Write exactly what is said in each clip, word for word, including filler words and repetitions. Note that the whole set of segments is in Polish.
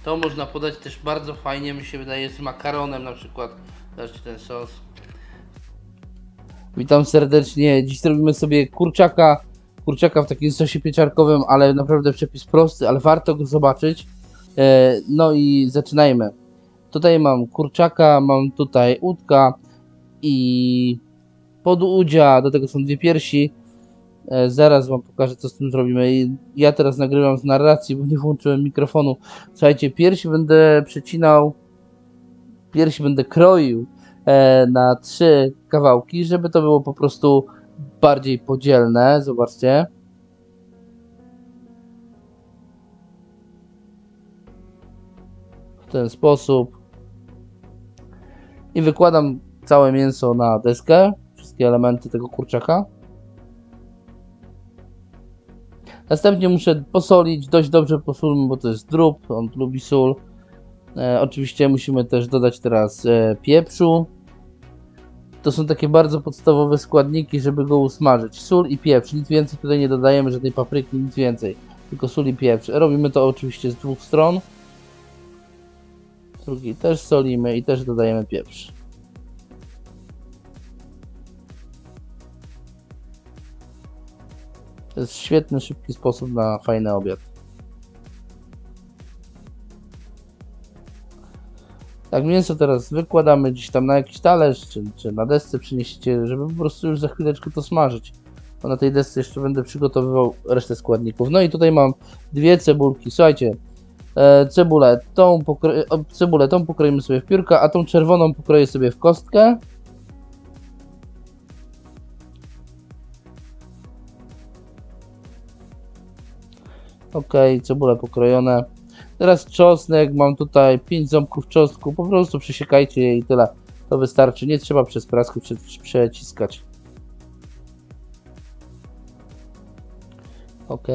To można podać też bardzo fajnie, mi się wydaje, z makaronem na przykład. Zobaczcie ten sos. Witam serdecznie. Dziś zrobimy sobie kurczaka. Kurczaka w takim sosie pieczarkowym, ale naprawdę przepis prosty, ale warto go zobaczyć. No i zaczynajmy. Tutaj mam kurczaka, mam tutaj udka i podłudzia, do tego są dwie piersi. Zaraz wam pokażę, co z tym zrobimy. Ja teraz nagrywam z narracji, bo nie włączyłem mikrofonu. Słuchajcie, piersi będę przecinał, piersi będę kroił na trzy kawałki, żeby to było po prostu bardziej podzielne. Zobaczcie. W ten sposób. I wykładam całe mięso na deskę. Wszystkie elementy tego kurczaka. Następnie muszę posolić, dość dobrze posolmy, bo to jest drób, on lubi sól. E, oczywiście musimy też dodać teraz e, pieprzu. To są takie bardzo podstawowe składniki, żeby go usmażyć. Sól i pieprz, nic więcej tutaj nie dodajemy, żadnej papryki, nic więcej. Tylko sól i pieprz. Robimy to oczywiście z dwóch stron. Z drugiej też solimy i też dodajemy pieprz. To jest świetny, szybki sposób na fajny obiad. Tak, mięso teraz wykładamy gdzieś tam na jakiś talerz, czy, czy na desce przynieście, żeby po prostu już za chwileczkę to smażyć. Bo na tej desce jeszcze będę przygotowywał resztę składników. No i tutaj mam dwie cebulki. Słuchajcie, e, cebulę, tą pokro... cebulę tą pokroimy sobie w piórka, a tą czerwoną pokroję sobie w kostkę. Ok, cebule pokrojone. Teraz czosnek, mam tutaj pięć ząbków czosnku, po prostu przesiekajcie je i tyle. To wystarczy, nie trzeba przez praskę prze, przeciskać. Ok.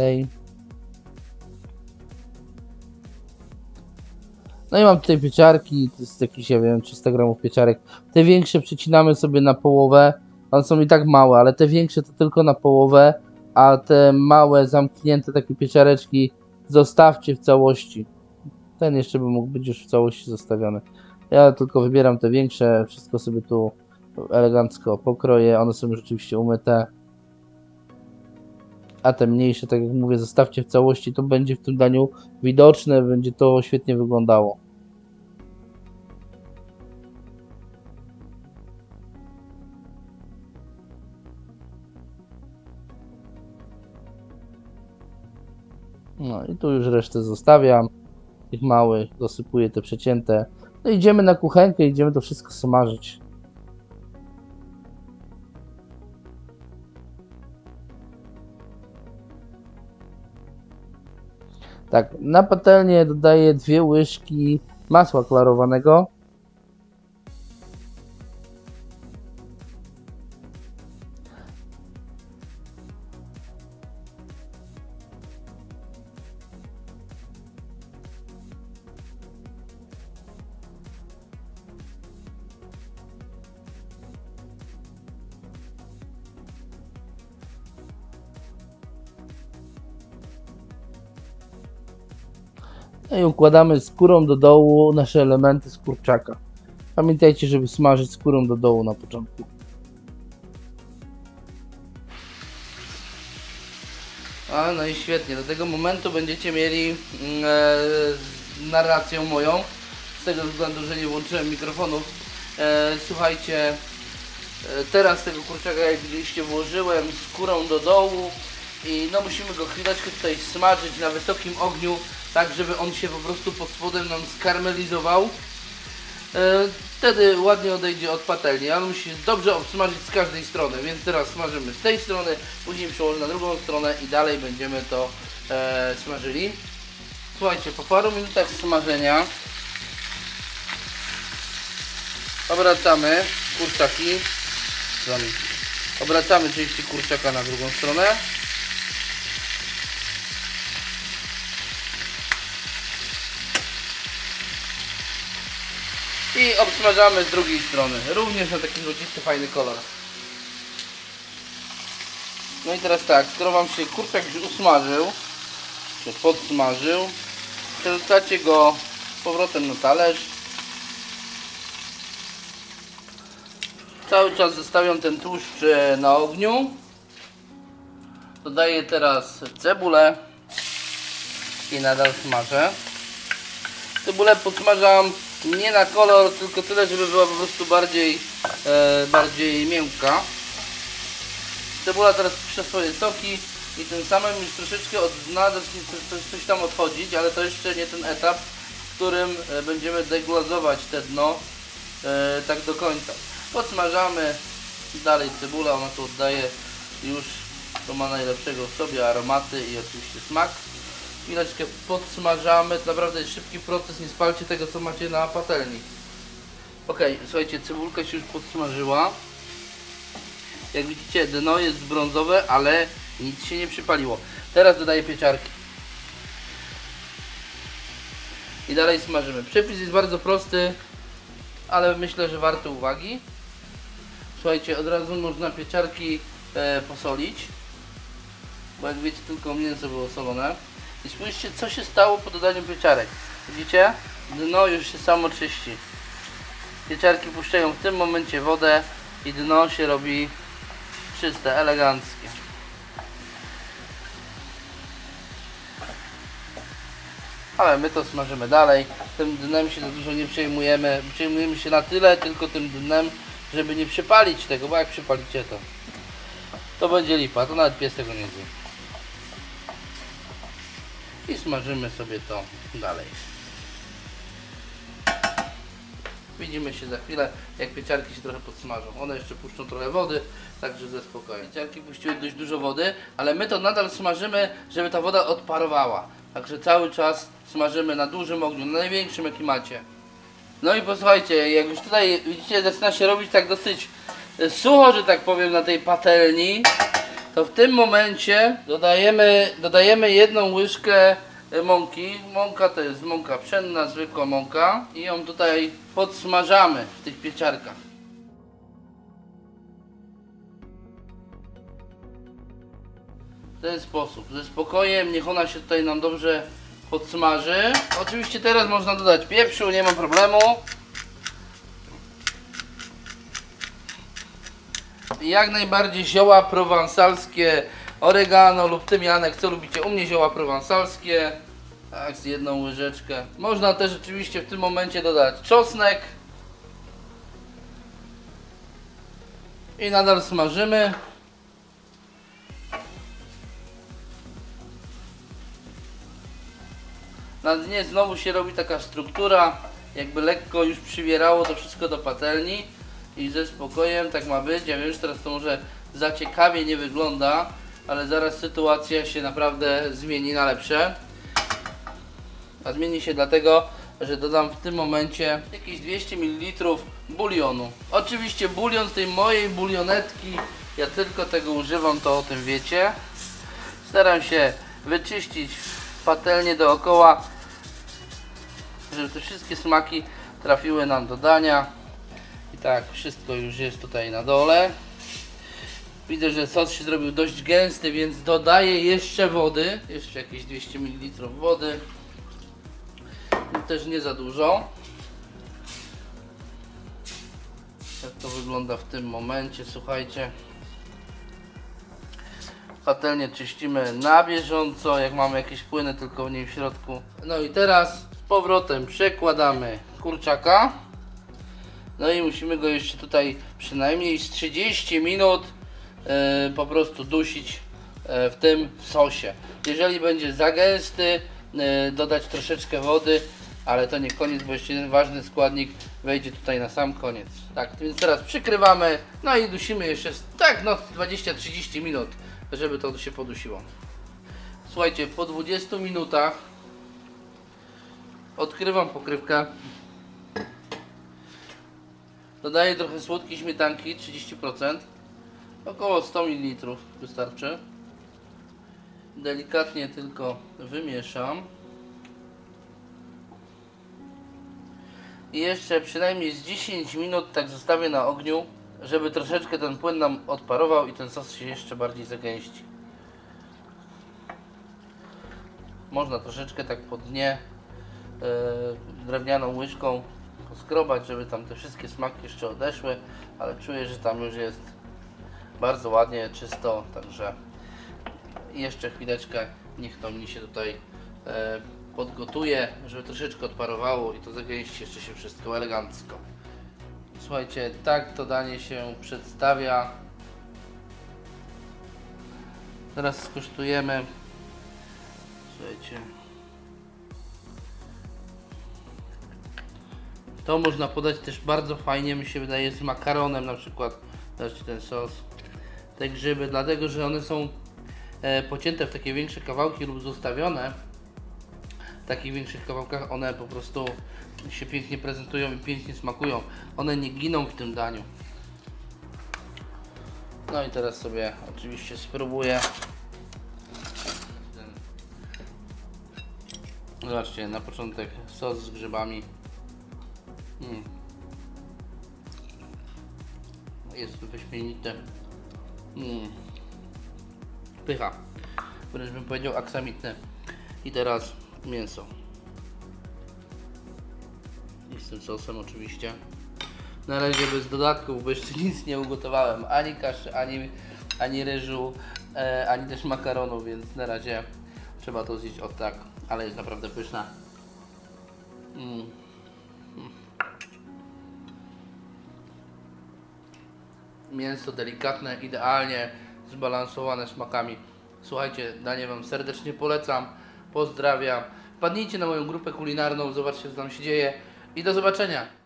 No i mam tutaj pieczarki, to jest jakieś, ja wiem, trzysta gramów pieczarek. Te większe przecinamy sobie na połowę, one są i tak małe, ale te większe to tylko na połowę, a te małe, zamknięte takie pieczareczki zostawcie w całości. Ten jeszcze by mógł być już w całości zostawiony. Ja tylko wybieram te większe, wszystko sobie tu elegancko pokroję, one są już oczywiście umyte. A te mniejsze, tak jak mówię, zostawcie w całości, to będzie w tym daniu widoczne, będzie to świetnie wyglądało. No i tu już resztę zostawiam. Tych małych, dosypuję te przecięte. No idziemy na kuchenkę, idziemy to wszystko smażyć. Tak, na patelnię dodaję dwie łyżki masła klarowanego. No i układamy skórą do dołu nasze elementy z kurczaka. Pamiętajcie, żeby smażyć skórą do dołu na początku. A, no i świetnie, do tego momentu będziecie mieli e, narrację moją, z tego względu, że nie włączyłem mikrofonów. E, słuchajcie, e, teraz tego kurczaka, jak widzieliście, włożyłem skórą do dołu i no musimy go chwileczkę tutaj smażyć na wysokim ogniu, tak żeby on się po prostu pod spodem nam skarmelizował. E, wtedy ładnie odejdzie od patelni, ale musi dobrze obsmażyć z każdej strony, więc teraz smażymy z tej strony, później przełożę na drugą stronę i dalej będziemy to e, smażyli. Słuchajcie, po paru minutach smażenia obracamy kurczaki, obracamy części kurczaka na drugą stronę. I obsmażamy z drugiej strony, również na taki złocisty, fajny kolor. No i teraz tak, skoro wam się kurczak już usmażył, czy podsmażył, przerzucacie go Z powrotem na talerz. Cały czas zostawiam ten tłuszcz na ogniu. Dodaję teraz cebulę i nadal smażę. Cebulę podsmażam nie na kolor, tylko tyle, żeby była po prostu bardziej, e, bardziej miękka. Cebula teraz puszcza swoje soki i tym samym już troszeczkę od dna zacznie coś, coś tam odchodzić, ale to jeszcze nie ten etap, w którym będziemy deglazować te dno e, tak do końca. Podsmażamy dalej cebula, ona tu oddaje już, to ma najlepszego w sobie, aromaty i oczywiście smak. Chwileczkę podsmażamy, to naprawdę jest szybki proces, nie spalcie tego, co macie na patelni. Ok, słuchajcie, cebulka się już podsmażyła. Jak widzicie, dno jest brązowe, ale nic się nie przypaliło. Teraz dodaję pieczarki. I dalej smażymy. Przepis jest bardzo prosty, ale myślę, że warto uwagi. Słuchajcie, od razu można pieczarki e, posolić, bo jak wiecie, tylko mięso było solone. I spójrzcie, co się stało po dodaniu pieczarek. Widzicie? Dno już się samo czyści. Pieczarki puszczają w tym momencie wodę i dno się robi czyste, eleganckie. Ale my to smażymy dalej. Tym dnem się za dużo nie przejmujemy. Przejmujemy się na tyle tylko tym dnem, żeby nie przypalić tego, bo jak przypalicie to, to będzie lipa. To nawet pies tego nie zje. I smażymy sobie to dalej. Widzimy się za chwilę, jak pieczarki się trochę podsmażą. One jeszcze puszczą trochę wody, także ze spokojem. Pieczarki puściły dość dużo wody, ale my to nadal smażymy, żeby ta woda odparowała. Także cały czas smażymy na dużym ogniu, na największym jaki macie. No i posłuchajcie, jak już tutaj widzicie, zaczyna się robić tak dosyć sucho, że tak powiem, na tej patelni, to w tym momencie dodajemy, dodajemy jedną łyżkę mąki. Mąka to jest mąka pszenna, zwykła mąka, i ją tutaj podsmażamy w tych pieczarkach. W ten sposób, ze spokojem, niech ona się tutaj nam dobrze podsmaży. Oczywiście teraz można dodać pieprzu, nie ma problemu. Jak najbardziej zioła prowansalskie, oregano lub tymianek, co lubicie. U mnie zioła prowansalskie, tak, z jedną łyżeczkę. Można też oczywiście w tym momencie dodać czosnek. I nadal smażymy. Na dnie znowu się robi taka struktura, jakby lekko już przywierało to wszystko do patelni. I ze spokojem tak ma być. Ja wiem, że teraz to może za ciekawie nie wygląda, ale zaraz sytuacja się naprawdę zmieni na lepsze. A zmieni się dlatego, że dodam w tym momencie jakieś dwieście mililitrów bulionu. Oczywiście bulion z tej mojej bulionetki, ja tylko tego używam, to o tym wiecie. Staram się wyczyścić patelnię dookoła, żeby te wszystkie smaki trafiły nam do dania. I tak, wszystko już jest tutaj na dole. Widzę, że sos się zrobił dość gęsty, więc dodaję jeszcze wody. Jeszcze jakieś dwieście mililitrów wody. Też nie za dużo. Tak to wygląda w tym momencie, słuchajcie. Patelnię czyścimy na bieżąco, jak mamy jakieś płyny tylko w niej w środku. No i teraz z powrotem przekładamy kurczaka. No i musimy go jeszcze tutaj przynajmniej z trzydzieści minut yy, po prostu dusić yy, w tym sosie. Jeżeli będzie za gęsty, yy, dodać troszeczkę wody, ale to nie koniec, bo jeszcze jeden ważny składnik wejdzie tutaj na sam koniec. Tak, więc teraz przykrywamy, no i dusimy jeszcze tak no dwadzieścia do trzydziestu minut, żeby to się podusiło. Słuchajcie, po dwudziestu minutach odkrywam pokrywkę. Dodaję trochę słodkiej śmietanki, trzydzieści procent, około sto mililitrów wystarczy. Delikatnie tylko wymieszam. I jeszcze przynajmniej z dziesięć minut tak zostawię na ogniu, żeby troszeczkę ten płyn nam odparował i ten sos się jeszcze bardziej zagęści. Można troszeczkę tak po dnie drewnianą łyżką poskrobać, żeby tam te wszystkie smaki jeszcze odeszły, ale czuję, że tam już jest bardzo ładnie, czysto, także jeszcze chwileczkę niech to mi się tutaj e, podgotuje, żeby troszeczkę odparowało i to zagęści jeszcze się wszystko elegancko. Słuchajcie, tak to danie się przedstawia. Teraz skosztujemy. Słuchajcie. To można podać też bardzo fajnie, mi się wydaje, z makaronem na przykład. Zobaczcie ten sos. Te grzyby, dlatego że one są e, pocięte w takie większe kawałki lub zostawione w takich większych kawałkach, one po prostu się pięknie prezentują i pięknie smakują. One nie giną w tym daniu. No i teraz sobie oczywiście spróbuję. Zobaczcie, na początek sos z grzybami. Mm. Jest wyśmienity. Mm. Pycha. Wręcz bym powiedział aksamitny. I teraz mięso. I z tym sosem oczywiście. Na razie bez dodatków, bo jeszcze nic nie ugotowałem. Ani kaszy, ani, ani ryżu, e, ani też makaronu, więc na razie trzeba to zjeść od tak. Ale jest naprawdę pyszna. Mm. Mięso delikatne, idealnie zbalansowane smakami. Słuchajcie, danie Wam serdecznie polecam. Pozdrawiam. Wpadnijcie na moją grupę kulinarną, zobaczcie co tam się dzieje i do zobaczenia.